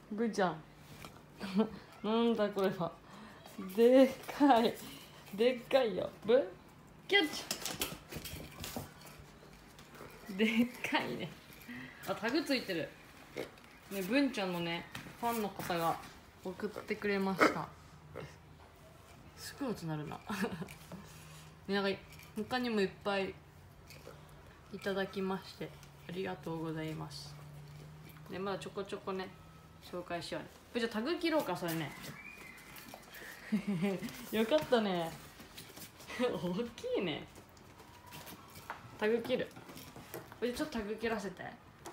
ぶーちゃんなんだこれは。でっかいでっかいよ。ぶキャッチ。でっかいね。あ、タグついてるね。文ちゃんのねファンの方が送ってくれました。すごい音なるななんか他にもいっぱいいただきましてありがとうございます。でまだちょこちょこね紹介しようね。じゃあタグ切ろうかそれねよかったね大きいね。タグ切る。ちょっとタグ切らせて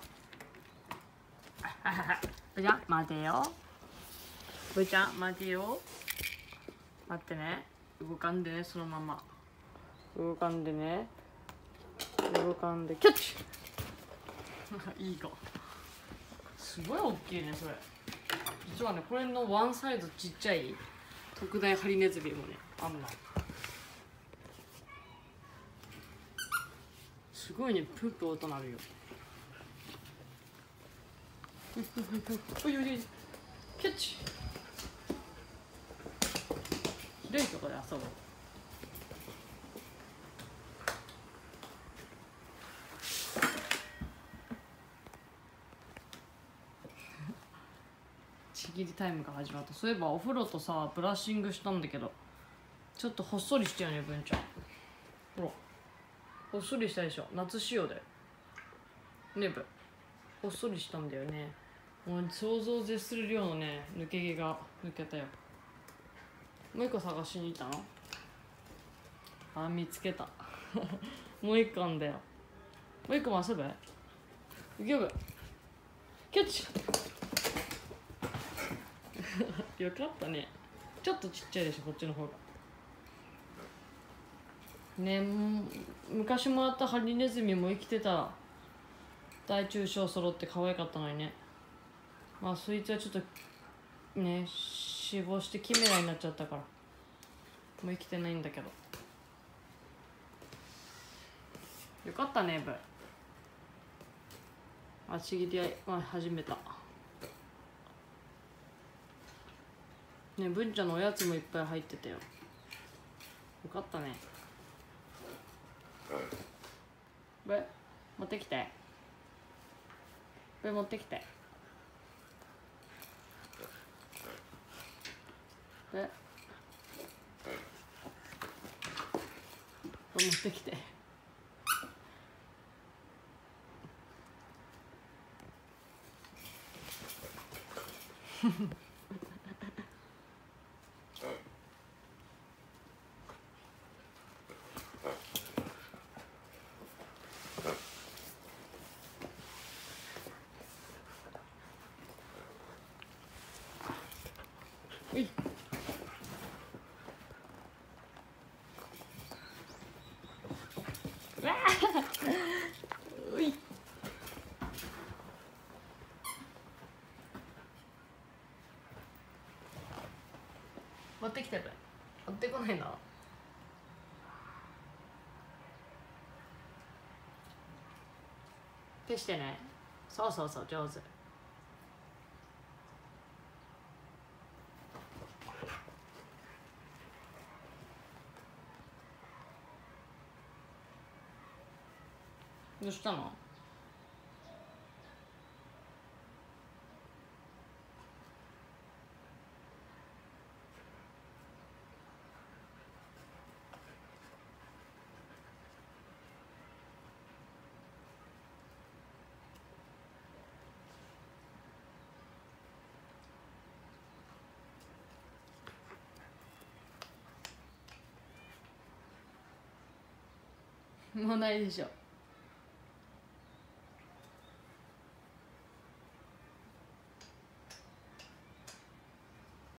じゃあ待てよ。ぶーちゃん待てよ。待ってね。動かんでね。そのまま動かんでね。動かんでキャッチいい子。すごい大きいねそれ。実はねこれのワンサイズちっちゃい特大ハリネズミもねあんな。すごいね。プープ音なるよ。おいおいおいキャッチ。広いところで遊ぶ。ちぎりタイムが始まった。そういえばお風呂とさブラッシングしたんだけどちょっとほっそりしたよね文ちゃん。ほらほっそりしたでしょ。夏仕様だよね。ぶほっそりしたんだよね。もう想像を絶する量のね抜け毛が抜けたよ。もう一個探しに行ったの。あ、見つけたもう一個あんだよ。もう一個も遊ぶ。いけぶキャッチよかったね。ちょっとちっちゃいでしょこっちの方がね。昔もらったハリネズミも生きてたら大中小揃って可愛かったのにね。まあそいつはちょっとね死亡してキメラになっちゃったからもう生きてないんだけど。よかったねブ。あ、ちぎり始めたね。文ちゃんのおやつもいっぱい入ってたよ。よかったね。ブ持ってきて。ブ持ってきて。ブ持ってきてうい。わあうい。持ってきてる。持ってこないな。消してね。そうそうそう上手。どうしたの。もうないでしょ。